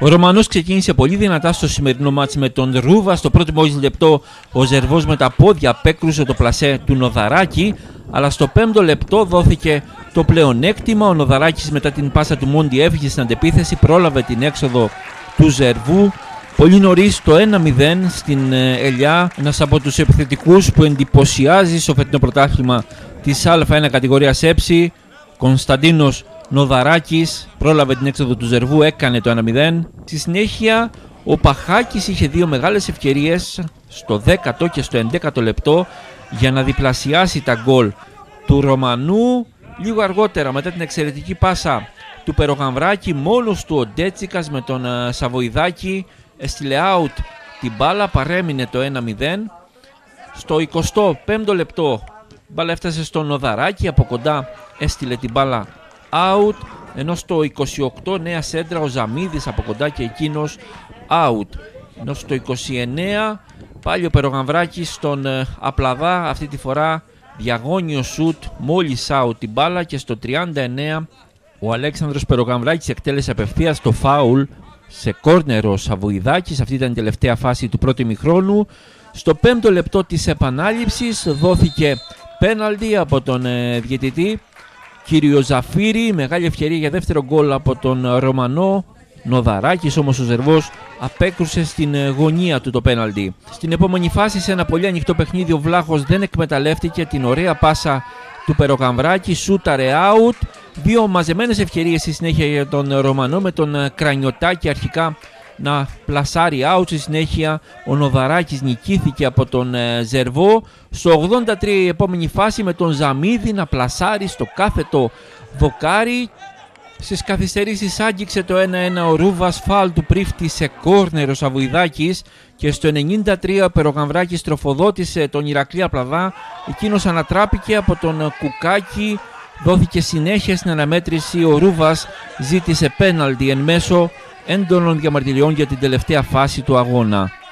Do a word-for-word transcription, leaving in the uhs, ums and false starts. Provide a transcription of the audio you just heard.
Ο Ρωμανός ξεκίνησε πολύ δυνατά στο σημερινό μάτς με τον Ρούβα. Στο πρώτο μόλις λεπτό ο Ζερβός με τα πόδια απέκρουσε το πλασέ του Νοδαράκη, αλλά στο πέμπτο λεπτό δόθηκε το πλεονέκτημα. Ο Νοδαράκης μετά την πάσα του Μόντι έφυγε στην αντεπίθεση, πρόλαβε την έξοδο του Ζερβού. Πολύ νωρίς το ένα μηδέν στην Ελιά, ένας από τους επιθετικούς που εντυπωσιάζει στο φετινό πρωτάθλημα της Α1 κατηγορίας Ε. Κωνσταντίνος Νοδαράκης πρόλαβε την έξοδο του Ζερβού, έκανε το ένα μηδέν. Στη συνέχεια ο Παχάκης είχε δύο μεγάλες ευκαιρίες στο δέκατο και στο ενδέκατο λεπτό για να διπλασιάσει τα γκολ του Ρωμανού. Λίγο αργότερα, μετά την εξαιρετική πάσα του Περογαμβράκη, μόνος του ο Ντέτσικας με τον Σαβοϊδάκη έστειλε out την μπάλα, παρέμεινε το ένα μηδέν. Στο εικοστό πέμπτο λεπτό μπάλα έφτασε στον Νοδαράκη, από κοντά έστειλε την μπάλα out, ενώ στο είκοσι οκτώ νέα σέντρα ο Ζαμίδης από κοντά και εκείνος out. Ενώ στο είκοσι εννέα πάλι ο Περογαμβράκης στον Απλαδά, αυτή τη φορά διαγώνιο σουτ, μόλις out την μπάλα, και στο τριάντα εννέα ο Αλέξανδρος Περογαμβράκης εκτέλεσε απευθείας το φάουλ σε κόρνερ ο Σαβοϊδάκης. Αυτή ήταν η τελευταία φάση του πρώτου ημιχρόνου. Στο πέμπτο λεπτό της επανάληψης δόθηκε πέναλτι από τον ε, διαιτητή κύριο Ζαφύρη. Μεγάλη ευκαιρία για δεύτερο γκολ από τον Ρωμανό. Νοδαράκης όμως ο Ζερβός απέκρουσε στην ε, γωνία του το πέναλτι. Στην επόμενη φάση, σε ένα πολύ ανοιχτό παιχνίδι, ο Βλάχος δεν εκμεταλλεύτηκε την ωραία πάσα του Περογαμβράκη, σούταρε out. Δύο μαζεμένες ευκαιρίες στη συνέχεια για τον Ρωμανό, με τον Κρανιωτάκη αρχικά να πλασάρει out. Στη συνέχεια ο Νοδαράκης νικήθηκε από τον Ζερβό. Στο ογδόντα τρία η επόμενη φάση, με τον Ζαμίδη να πλασάρει στο κάθετο δοκάρι. Στις καθυστερήσεις άγγιξε το ένα ένα ο Ρούβας, φάουλ του Πρίφτη σε κόρνερ ο Σαβοϊδάκης, και στο ενενήντα τρία ο Περογαμβράκης τροφοδότησε τον Ηρακλή Απλαδά. Εκείνος ανατράπηκε από τον Κουκάκη. Δόθηκε συνέχεια στην αναμέτρηση. Ο Ρούβας ζήτησε πέναλτι εν μέσω έντονων διαμαρτυριών για την τελευταία φάση του αγώνα.